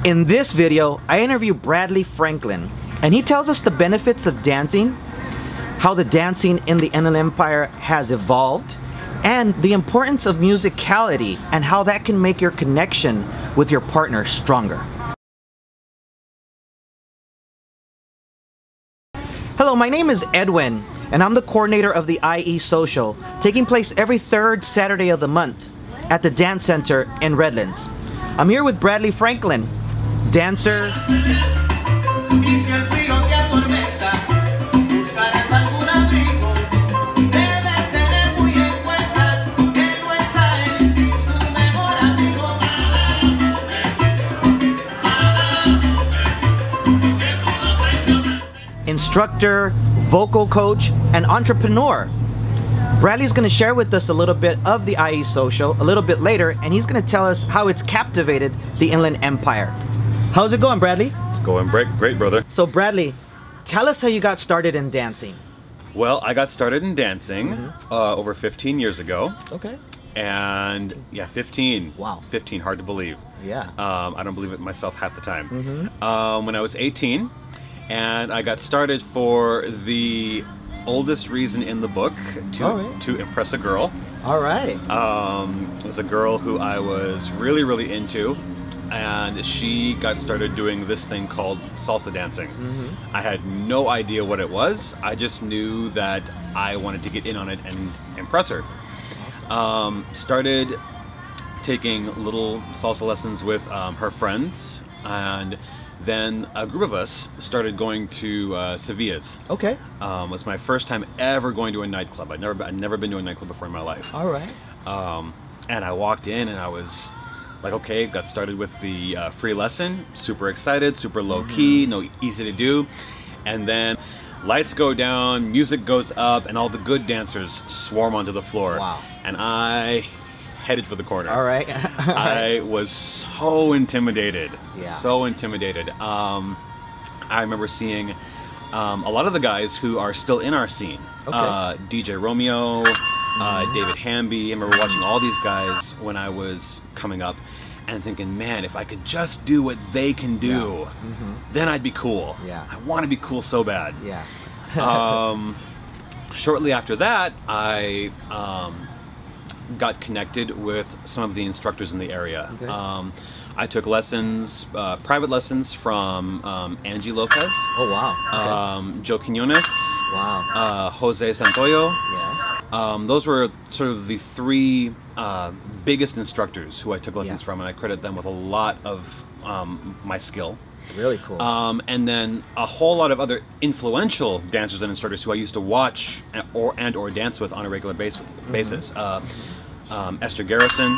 In this video, I interview Bradley Franklin, and he tells us the benefits of dancing, how the dancing in the Inland Empire has evolved, and the importance of musicality and how that can make your connection with your partner stronger. Hello, my name is Edwin, and I'm the coordinator of the IE Social, taking place every third Saturday of the month at the Dance Center in Redlands. I'm here with Bradley Franklin, dancer, instructor, vocal coach, and entrepreneur. Bradley's going to share with us a little bit of the IE Social a little bit later, and he's going to tell us how it's captivated the Inland Empire. How's it going, Bradley? It's going great, brother. So Bradley, tell us how you got started in dancing. Well, I got started in dancing over 15 years ago. Okay. And yeah, 15. Wow. 15, hard to believe. Yeah. I don't believe it myself half the time. When I was 18, and I got started for the oldest reason in the book, to impress a girl. All right. It was a girl who I was really into, and she got started doing this thing called salsa dancing. I had no idea what it was. I just knew that I wanted to get in on it and impress her. Started taking little salsa lessons with her friends, and then a group of us started going to Sevilla's. Okay. It was my first time ever going to a nightclub. I'd never been to a nightclub before in my life. All right. And I walked in and I was like, okay, got started with the free lesson. Super excited, super low key, no easy to do. And then lights go down, music goes up, and all the good dancers swarm onto the floor. Wow. And I headed for the corner. All right. I was so intimidated. Yeah. So intimidated. I remember seeing a lot of the guys who are still in our scene. Okay. DJ Romeo, David Hamby. I remember watching all these guys when I was coming up and thinking, man, if I could just do what they can do, then I'd be cool. Yeah. I want to be cool so bad. Yeah. Shortly after that, I got connected with some of the instructors in the area. Okay. I took lessons, private lessons from Angie Lopez. Oh wow. Okay. Joe Quinones. Wow. Jose Santoyo. Yeah. Those were sort of the three biggest instructors who I took lessons from, and I credit them with a lot of my skill. Really cool. And then a whole lot of other influential dancers and instructors who I used to watch or dance with on a regular basis. Esther Garrison,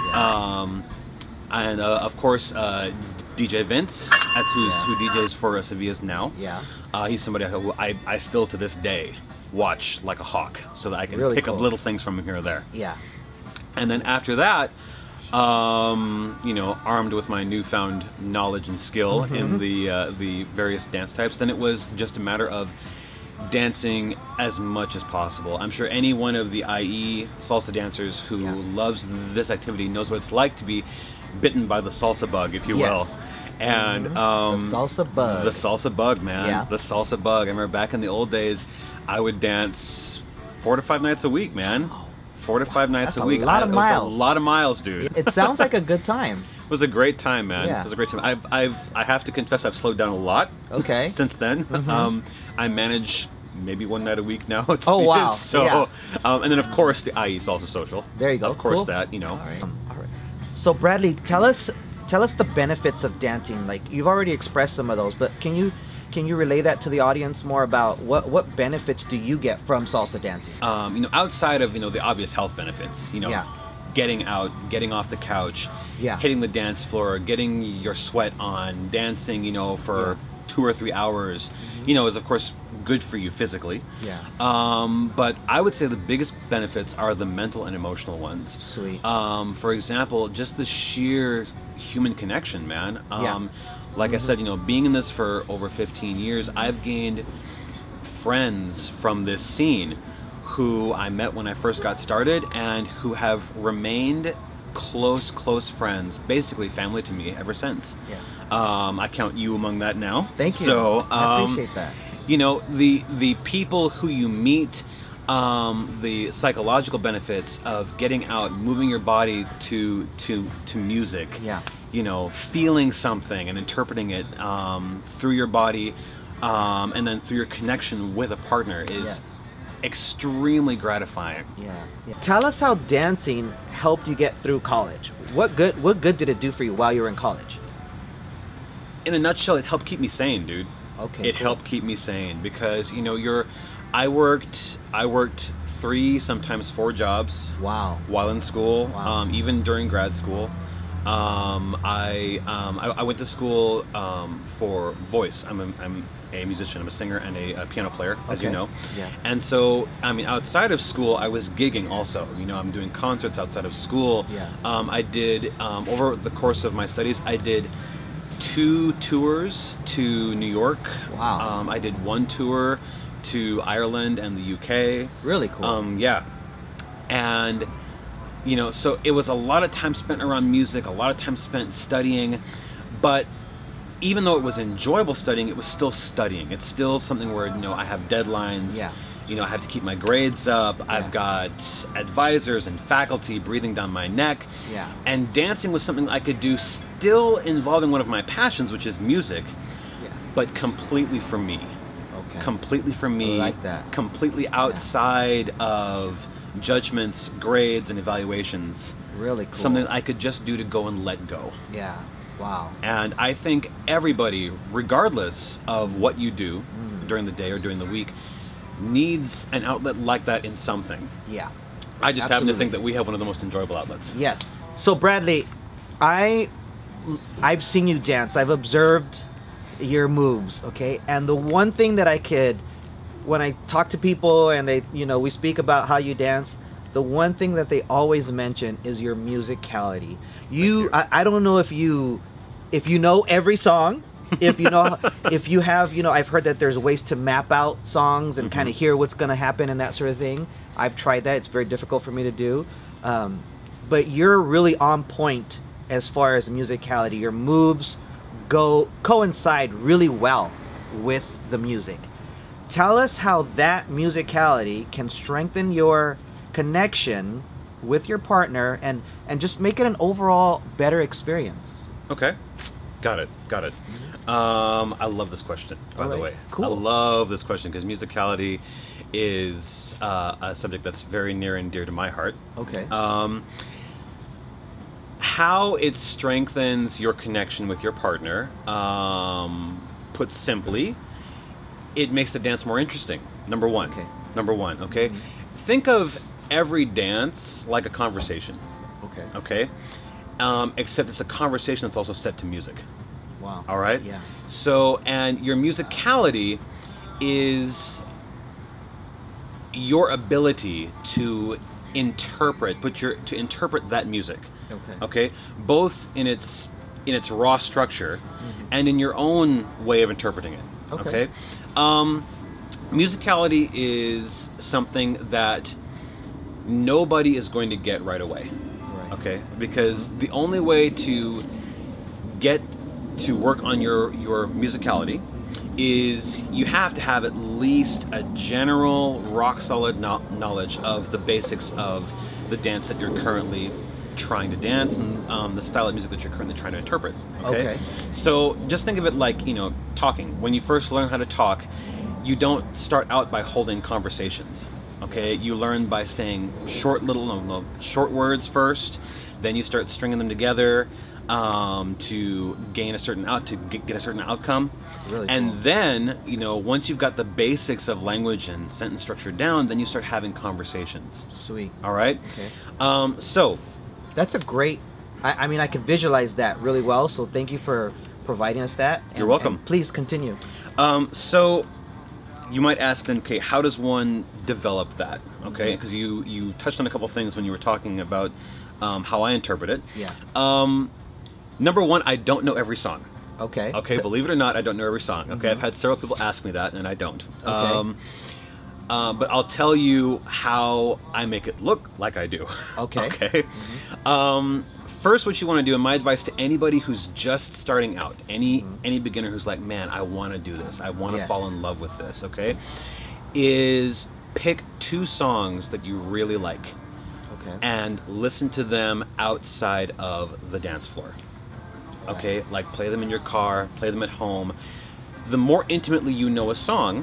and of course DJ Vince. That's who DJs for Sevilla's now. Yeah. He's somebody who I still to this day watch like a hawk, so that I can pick up little things from him here or there. Yeah. And then after that, you know, armed with my newfound knowledge and skill in the various dance types, then it was just a matter of dancing as much as possible. I'm sure any one of the IE salsa dancers who loves this activity knows what it's like to be bitten by the salsa bug, if you will. And the salsa bug. The salsa bug, man. Yeah. The salsa bug. I remember back in the old days, I would dance 4 to 5 nights a week, man. 4 to 5 nights a week. A lot of miles. It was a lot of miles, dude. It sounds like a good time. It was a great time, man. Yeah. It was a great time. I have to confess, I've slowed down a lot. Okay. Since then, I manage maybe 1 night a week now. Oh wow! So, and then of course the IE Salsa Social. There you go. Of course, cool. that, you know. All right. All right. So Bradley, tell us the benefits of dancing. Like, you've already expressed some of those, but can you relay that to the audience more about what benefits do you get from salsa dancing? You know, outside of, you know, the obvious health benefits, you know, getting out, getting off the couch, hitting the dance floor, getting your sweat on, dancing, you know, for 2 or 3 hours, you know, is of course good for you physically. Yeah. But I would say the biggest benefits are the mental and emotional ones. Sweet. For example, just the sheer human connection, man. Like I said, you know, being in this for over 15 years, I've gained friends from this scene who I met when I first got started and who have remained close friends, basically family to me ever since. Yeah. I count you among that now. Thank you. So I appreciate that. You know, the people who you meet, the psychological benefits of getting out, moving your body to music. Yeah. You know, feeling something and interpreting it through your body, and then through your connection with a partner is Yes. extremely gratifying. Yeah. Tell us how dancing helped you get through college. What good did it do for you while you were in college? In a nutshell, it helped keep me sane, dude. Okay. It cool. helped keep me sane because, you know, I worked 3, sometimes 4 jobs. Wow. While in school, Wow. even during grad school. I went to school for voice. I'm a musician. I'm a singer and a piano player, as you Okay. know. Yeah. And so, I mean, outside of school, I was gigging also. You know, I'm doing concerts outside of school. Yeah. I did, over the course of my studies, I did 2 tours to New York. Wow. I did 1 tour to Ireland and the UK. Really cool. Yeah. And, you know, so it was a lot of time spent around music, a lot of time spent studying, but even though it was enjoyable studying, it was still studying. It's still something where, you know, I have deadlines. Yeah. You know, I have to keep my grades up. Yeah. I've got advisors and faculty breathing down my neck. Yeah. And dancing was something I could do still involving one of my passions, which is music, Yeah. but completely for me. Okay. Completely for me. I like that. Completely outside of judgments, grades, and evaluations. Really cool. Something I could just do to go and let go. Yeah. Wow. And I think everybody, regardless of what you do during the day or during the week, needs an outlet like that in something. Yeah. I just happen to Absolutely. think that we have one of the most enjoyable outlets. Yes. So Bradley, I've seen you dance. I've observed your moves, okay? And the one thing that when I talk to people and they, you know, we speak about how you dance, the one thing that they always mention is your musicality. I don't know if you know every song, if you know, if you have, you know, I've heard that there's ways to map out songs and kind of hear what's going to happen and that sort of thing. I've tried that. It's very difficult for me to do. But you're really on point as far as musicality. Your moves coincide really well with the music. Tell us how that musicality can strengthen your connection with your partner and just make it an overall better experience. Okay. Got it. I love this question, by the way. Cool. I love this question because musicality is a subject that's very near and dear to my heart. Okay. How it strengthens your connection with your partner, put simply, it makes the dance more interesting. Number one. Okay. Number one, okay? Think of every dance like a conversation, Okay. okay? Except it's a conversation that's also set to music. Wow. All right? Yeah. So, and your musicality is your ability to interpret, to interpret that music. Okay. Okay? Both in its raw structure and in your own way of interpreting it. Okay. Musicality is something that nobody is going to get right away. Right. Okay? Because the only way to get to work on your musicality is you have to have at least a general rock solid knowledge of the basics of the dance that you're currently trying to dance and the style of music that you're currently trying to interpret. Okay? So just think of it like, you know, talking. When you first learn how to talk, you don't start out by holding conversations. Okay? You learn by saying short words first, then you start stringing them together to gain a certain get a certain outcome. Really and cool. then, you know, once you've got the basics of language and sentence structure down, then you start having conversations. Sweet. All right? Okay. So That's a great, I mean, I can visualize that really well, so thank you for providing us that. You're welcome. And please continue. So you might ask then, okay, how does one develop that? Okay, because you touched on a couple things when you were talking about how I interpret it. Yeah. Number one, I don't know every song. Okay. Okay, believe it or not, I don't know every song. Okay, I've had several people ask me that, and I don't. Okay. but I'll tell you how I make it look like I do. Okay. Okay. First, what you want to do, and my advice to anybody who's just starting out, any beginner who's like, man, I want to do this, I want to fall in love with this, okay, is pick 2 songs that you really like, and listen to them outside of the dance floor. Okay, like play them in your car, play them at home. The more intimately you know a song,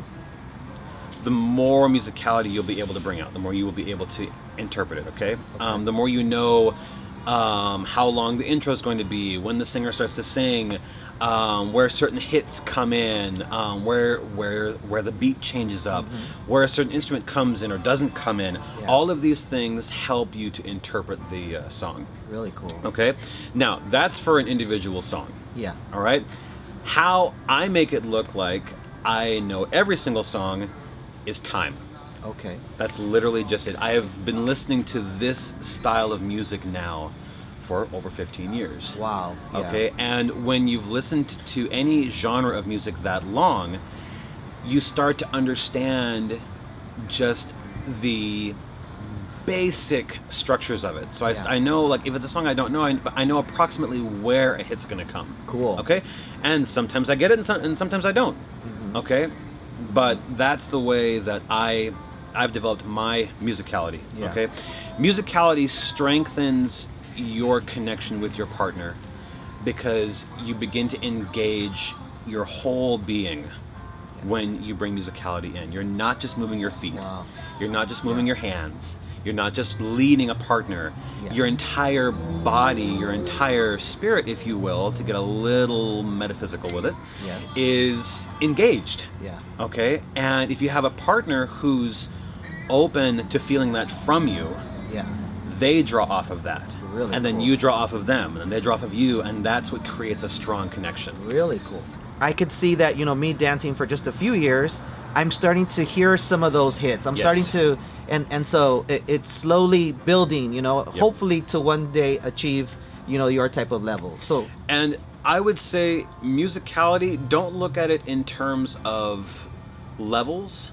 the more musicality you'll be able to bring out, the more you will be able to interpret it, okay? The more you know how long the intro is going to be, when the singer starts to sing, where certain hits come in, where the beat changes up, where a certain instrument comes in or doesn't come in. All of these things help you to interpret the song. Really cool. Okay, now that's for an individual song. Yeah. All right. How I make it look like I know every single song is time. Okay. That's literally just it. I have been listening to this style of music now for over 15 years. Wow. Yeah. Okay, and when you've listened to any genre of music that long, you start to understand just the basic structures of it. So I know, like, if it's a song I don't know, I know approximately where a hit's gonna come. Cool. Okay, and sometimes I get it, and sometimes I don't. Okay, but that's the way that I've developed my musicality. Okay, musicality strengthens your connection with your partner because you begin to engage your whole being when you bring musicality in. You're not just moving your feet. You're not just moving your hands. You're not just leading a partner. Your entire body, your entire spirit, if you will, to get a little metaphysical with it, is engaged. Okay? And if you have a partner who's open to feeling that from you, they draw off of that. Really and then cool. you draw off of them, and they draw off of you, and that's what creates a strong connection. Really cool. I could see that, you know, me dancing for just a few years, I'm starting to hear some of those hits. I'm starting to, and so it's slowly building, you know, hopefully to one day achieve, you know, your type of level. So, and I would say musicality, don't look at it in terms of levels,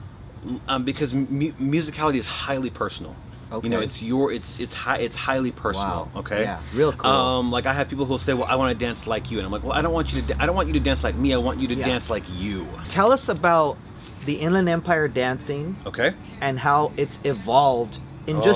because musicality is highly personal. You know, it's highly personal. Okay. Yeah. Real cool. Like I have people who'll say, "Well, I want to dance like you," and I'm like, "Well, I don't want you to dance like me. I want you to dance like you." Tell us about the Inland Empire dancing. Okay. And how it's evolved in just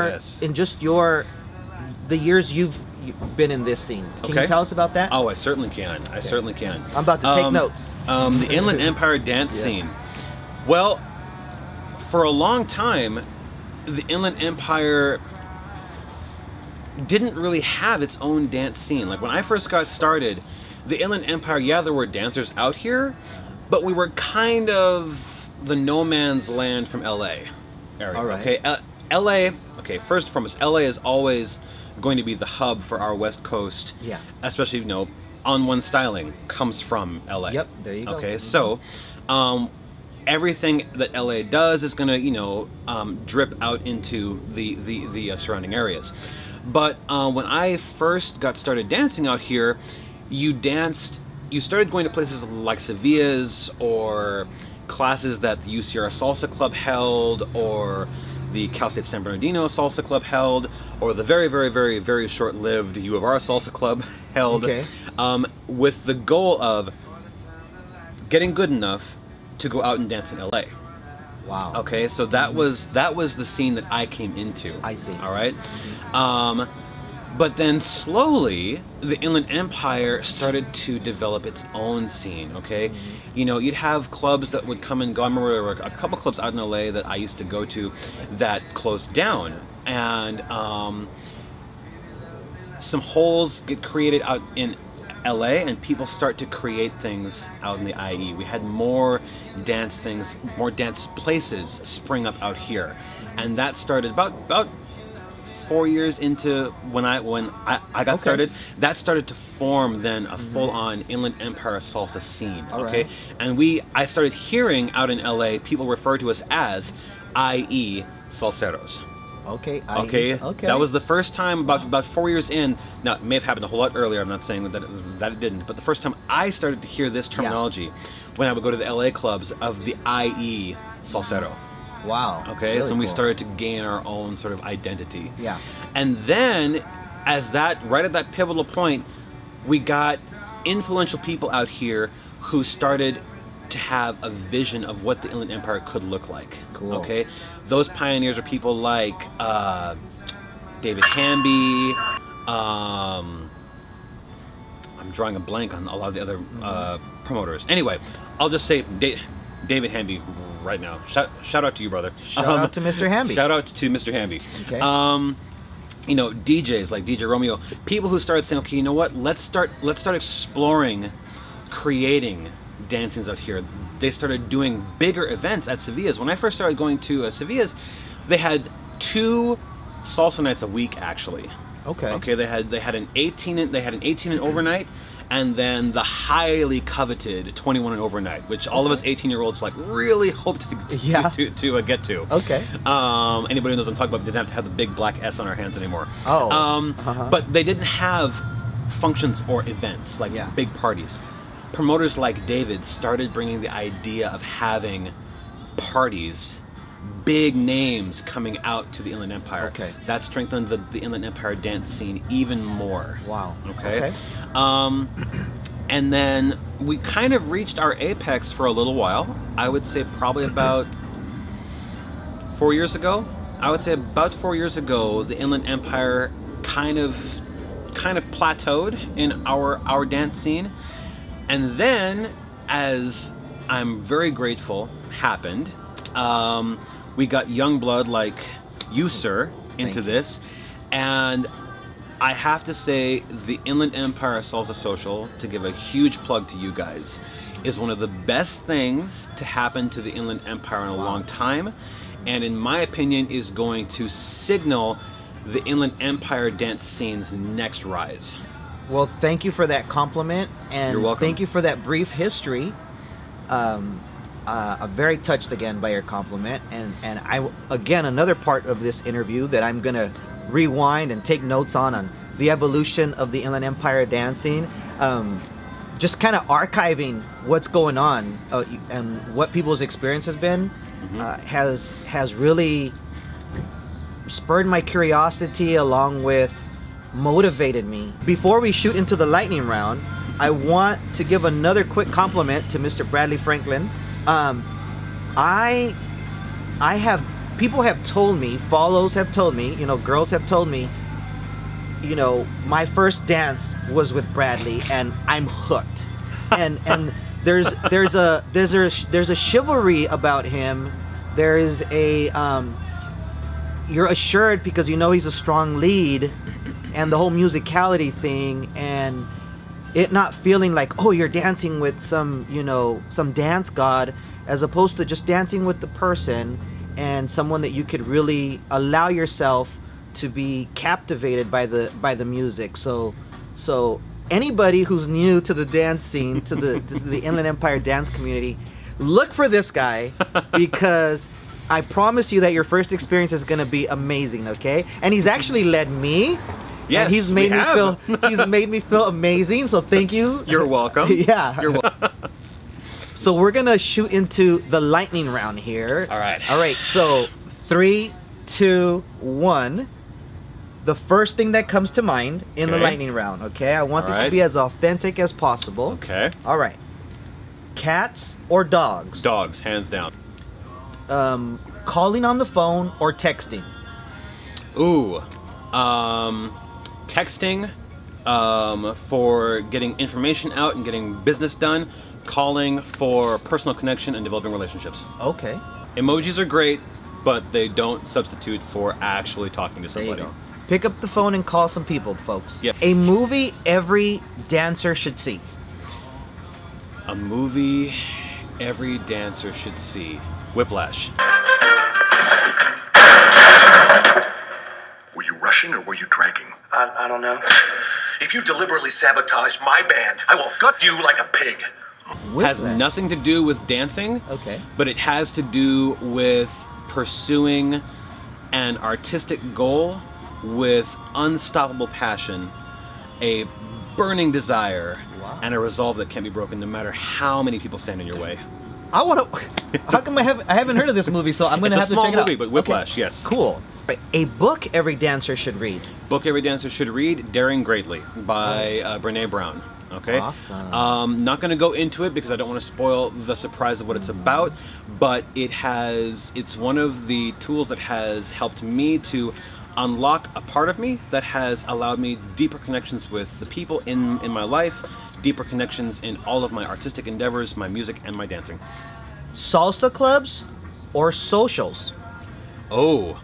the years you've been in this scene. Can you tell us about that? Oh, I certainly can. I certainly can. I'm about to take notes. The Inland Empire dance scene. Well, for a long time, the Inland Empire didn't really have its own dance scene. Like when I first got started, the Inland Empire, there were dancers out here, but we were kind of the no man's land from LA area. All right. Okay, LA. Okay, first and foremost, LA is always going to be the hub for our West Coast. Yeah. Especially, you know, On One styling comes from LA. Yep. There you go. Okay, so. Everything that LA does is going to, you know, drip out into the surrounding areas. But when I first got started dancing out here, you started going to places like Sevilla's or classes that the UCR Salsa Club held, or the Cal State San Bernardino Salsa Club held, or the very, very, very, very short-lived U of R Salsa Club held, with the goal of getting good enough to go out and dance in LA. Wow. Okay, so that was the scene that I came into. I see. All right. But then slowly, the Inland Empire started to develop its own scene. Okay, you know, you'd have clubs that would come and go. I remember there were a couple clubs out in LA that I used to go to that closed down, and some holes get created out in LA, and people start to create things out in the IE. We had more dance things, more dance places spring up out here, and that started about 4 years into when I got started. That started to form then a full-on Inland Empire salsa scene. Okay, and I started hearing out in LA people refer to us as IE salseros. Okay. Okay. That was the first time, about 4 years in. Now, it may have happened a whole lot earlier. I'm not saying that it didn't. But the first time I started to hear this terminology, when I would go to the LA clubs of the IE Salsero. Wow. Okay. Really So we cool. started to gain our own sort of identity. Yeah. And then, right at that pivotal point, we got influential people out here who started to have a vision of what the Inland Empire could look like. Cool. Okay, those pioneers are people like David Hamby. I'm drawing a blank on a lot of the other promoters. Anyway, I'll just say David Hamby right now. Shout out to you, brother. Shout out to Mr. Hamby. Shout out to Mr. Hamby. Okay. You know, DJs like DJ Romeo, people who started saying, okay, you know what? Let's start exploring, creating dancings out here. They started doing bigger events at Sevilla's. When I first started going to Sevilla's, they had 2 salsa nights a week actually. Okay. Okay, they had an 18 and overnight, and then the highly coveted 21 and overnight, which all of us 18-year-olds like really hoped to get to. Okay. Anybody who knows what I'm talking about, didn't have to have the big black S on our hands anymore. Oh. But they didn't have functions or events like big parties. Promoters like David started bringing the idea of having parties, big names coming out to the Inland Empire. Okay. That strengthened the Inland Empire dance scene even more. Wow. Okay. And then we kind of reached our apex for a little while. I would say probably about 4 years ago. I would say about 4 years ago, the Inland Empire kind of plateaued in our dance scene. And then, as I'm very grateful happened, we got young blood like you, sir, into this. And I have to say, the Inland Empire Salsa Social, to give a huge plug to you guys, is one of the best things to happen to the Inland Empire in a long time. And in my opinion, is going to signal the Inland Empire dance scene's next rise. Well, thank you for that compliment, and You're welcome. thank you for that brief history. I'm very touched again by your compliment, and again, another part of this interview that I'm gonna rewind and take notes on the evolution of the Inland Empire dance scene. Just kind of archiving what's going on and what people's experience has been has really spurred my curiosity, along with motivated me. Before we shoot into the lightning round, I want to give another quick compliment to Mr. Bradley Franklin. People have told me, follows have told me, you know, girls have told me, you know, my first dance was with Bradley and I'm hooked. And there's a chivalry about him. There is a you're assured because you know he's a strong lead, and the whole musicality thing, and it not feeling like, oh, you're dancing with some, you know, some dance god, as opposed to just dancing with the person and someone that you could really allow yourself to be captivated by the music. So anybody who's new to the dance scene, to the Inland Empire dance community, look for this guy, because I promise you that your first experience is going to be amazing, okay? And he's actually led me. Yes, and he's made me feel amazing, so thank you. You're welcome. Yeah. You're welcome. So we're going to shoot into the lightning round here. All right. All right, so 3, 2, 1. The first thing that comes to mind in the lightning round, okay? I want this to be as authentic as possible. Okay. All right. Cats or dogs? Dogs, hands down. Calling on the phone or texting? Ooh. Texting for getting information out and getting business done. Calling for personal connection and developing relationships. Okay. Emojis are great, but they don't substitute for actually talking to somebody. There you go. Pick up the phone and call some people, folks. Yeah. A movie every dancer should see. A movie every dancer should see. Whiplash. Were you rushing or were you dragging? I don't know. If you deliberately sabotage my band, I will gut you like a pig. Has nothing to do with dancing, Okay. but it has to do with pursuing an artistic goal with unstoppable passion, a burning desire, and a resolve that can't be broken no matter how many people stand in your way. I want to. How come I haven't heard of this movie? So I'm going to have to check it out. It's a small movie, but Whiplash, okay. yes. Cool. A book every dancer should read. Book every dancer should read: Daring Greatly by Brene Brown. Okay. Awesome. Not going to go into it because I don't want to spoil the surprise of what it's about, but it's one of the tools that has helped me to unlock a part of me that has allowed me deeper connections with the people in my life, deeper connections in all of my artistic endeavors, my music and my dancing. Salsa clubs or socials? Oh.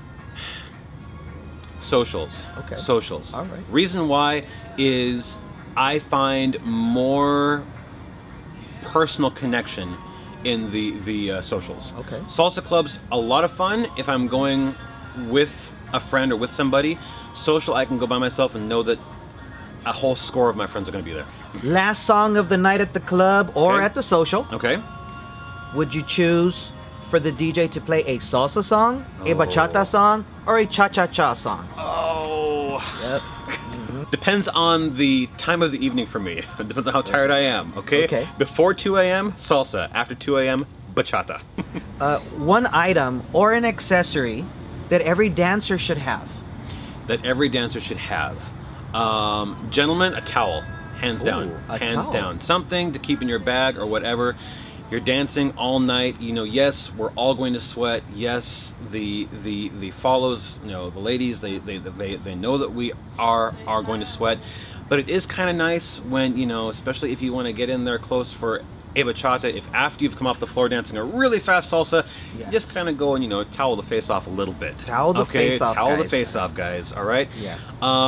Socials. Okay. Socials. All right. Reason why is I find more personal connection in the socials. Okay. Salsa clubs, a lot of fun if I'm going with a friend or with somebody. Social, I can go by myself and know that a whole score of my friends are going to be there. Last song of the night at the club or Okay. at the social. Okay. Would you choose for the DJ to play a salsa song, a Oh. bachata song, or a cha-cha-cha song? Oh. Yep. Depends on the time of the evening for me. It depends on how tired I am, okay? Okay. Before 2 a.m., salsa. After 2 a.m., bachata. One item or an accessory that every dancer should have. That every dancer should have. Gentlemen, a towel. Hands down. Ooh, a Hands towel. down. Something to keep in your bag or whatever. You're dancing all night. You know, yes, we're all going to sweat. Yes, the follows, you know, the ladies, they know that we are going to sweat. But it is kind of nice when, you know, especially if you want to get in there close for a bachata, if after you've come off the floor dancing a really fast salsa, Yes. you just kind of go and, you know, towel the face off a little bit. Towel the face off, Towel the guys. face off, guys. All right? Yeah.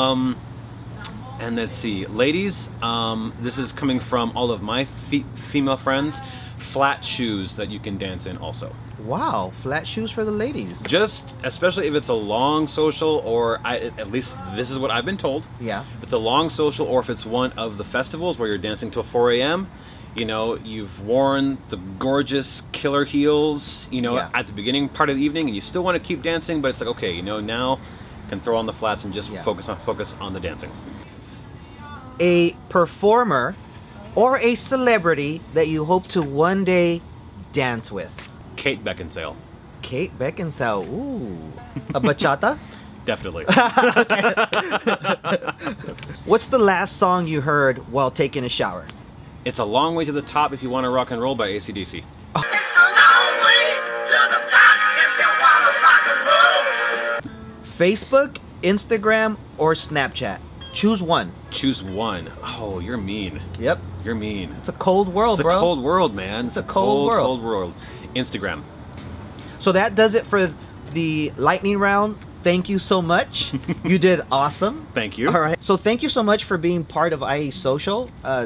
And let's see, ladies, this is coming from all of my female friends. Flat shoes that you can dance in also. Wow, flat shoes for the ladies. Just, especially if it's a long social, or at least this is what I've been told. Yeah. If it's a long social, or if it's one of the festivals where you're dancing till 4 a.m., you know, you've worn the gorgeous killer heels, you know, Yeah. at the beginning part of the evening, and you still want to keep dancing, but it's like, okay, you know, now you can throw on the flats and just Yeah. focus on the dancing. A performer or a celebrity that you hope to one day dance with. Kate Beckinsale, Kate Beckinsale. Ooh. A bachata? definitely. What's the last song you heard while taking a shower? It's a Long Way to the Top If You Want to Rock and Roll by AC/DC. It's a long way to the top if you wanna rock and roll. Facebook, Instagram, or Snapchat? Choose one. Choose one. Oh, you're mean. Yep. You're mean. It's a cold world, It's a bro. cold world, man. It's a cold world. Cold world. Instagram. So that does it for the lightning round. Thank you so much. You did awesome. Thank you. All right. So thank you so much for being part of IE Social.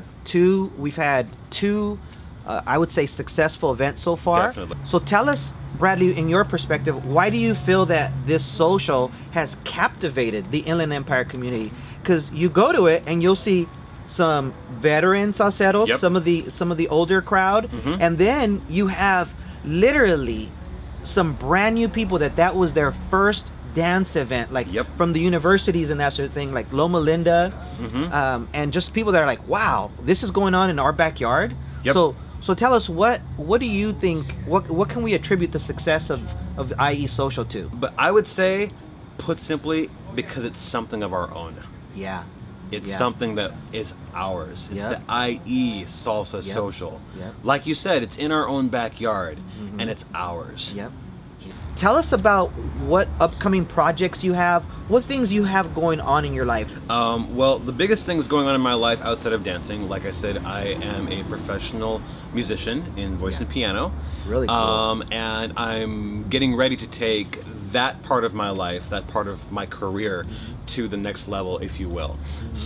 We've had two, I would say, successful events so far. Definitely. So tell us, Bradley, in your perspective, why do you feel that this social has captivated the Inland Empire community? Because you go to it and you'll see some veteran salseros, Yep. some of the older crowd, Mhm. and then you have literally some brand new people that was their first dance event, like Yep. from the universities and that sort of thing, like Loma Linda, Mhm. and just people that are like, wow, this is going on in our backyard. Yep. So tell us, what do you think, what can we attribute the success of IE Social to? But I would say, put simply, because it's something of our own. Yeah. It's Yeah. something that is ours. It's Yep. the IE Salsa Yep. Social. Yep. Like you said, it's in our own backyard, and it's ours. Yep. Tell us about what upcoming projects you have, what things you have going on in your life. Well, the biggest things going on in my life outside of dancing, like I said, I am a professional musician in voice and piano. Really cool. And I'm getting ready to take that part of my life, that part of my career, to the next level, if you will.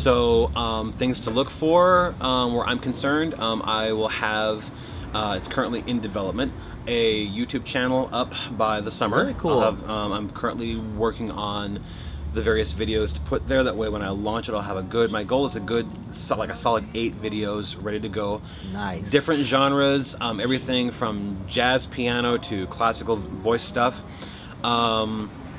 So things to look for where I'm concerned, I will have, it's currently in development, a YouTube channel up by the summer. Really cool. I'll have, I'm currently working on the various videos to put there. That way when I launch it, I'll have my goal is like a solid 8 videos ready to go. Nice. Different genres, everything from jazz piano to classical voice stuff.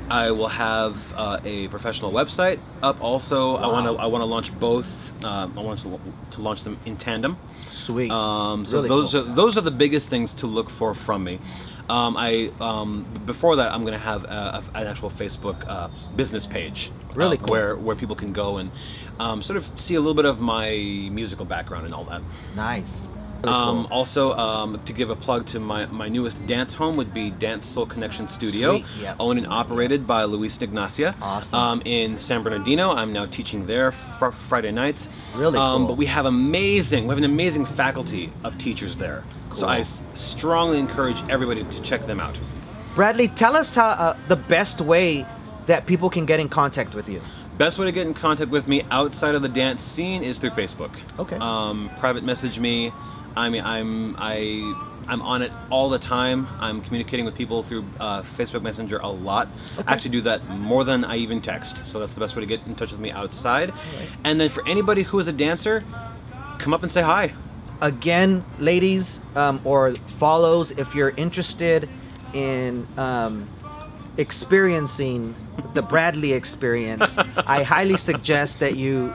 I will have a professional website up. Also, I want to launch both. I want to launch them in tandem. Sweet. So Really those are the biggest things to look for from me. Before that, I'm going to have an actual Facebook business page. Really cool. Where people can go and sort of see a little bit of my musical background and all that. Nice. Really cool. Also, to give a plug to my newest dance home would be Dance Soul Connection Studio, Sweet, yep. owned and operated by Luis Ignacia. Awesome. In San Bernardino. I'm now teaching there Friday nights. Really cool. But we have an amazing faculty of teachers there. So I strongly encourage everybody to check them out. Bradley, tell us how the best way that people can get in contact with you. Best way to get in contact with me outside of the dance scene is through Facebook. Okay. Private message me. I mean, I'm on it all the time. I'm communicating with people through Facebook Messenger a lot. Okay. I actually do that more than I even text. So that's the best way to get in touch with me outside. Right. And then for anybody who is a dancer, come up and say hi. Again, ladies, or follows, if you're interested in experiencing the Bradley experience, I highly suggest that you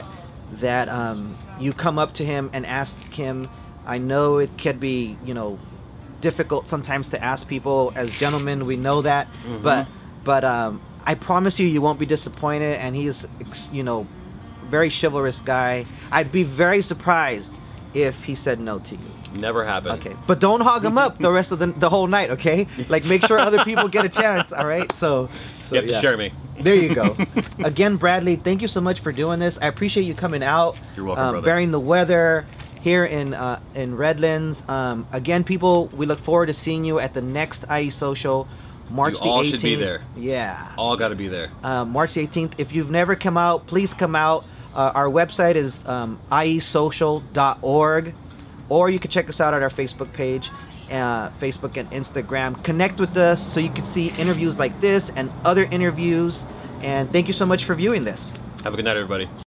you come up to him and ask him. I know it could be, you know, difficult sometimes to ask people. As gentlemen, we know that, but I promise you, you won't be disappointed. And he's, you know, very chivalrous guy. I'd be very surprised if he said no to you. Never happened. Okay, but don't hog him up the rest of the whole night. Okay, like make sure other people get a chance. All right, so You have to share me. There you go. Again, Bradley, thank you so much for doing this. I appreciate you coming out. You're welcome, brother. Bearing the weather here in Redlands. Again, people, we look forward to seeing you at the next IE Social, March the 18th. You all should be there. Yeah. All got to be there. March the 18th. If you've never come out, please come out. Our website is iesocial.org, or you can check us out at our Facebook page, Facebook and Instagram. Connect with us so you can see interviews like this and other interviews. And thank you so much for viewing this. Have a good night, everybody.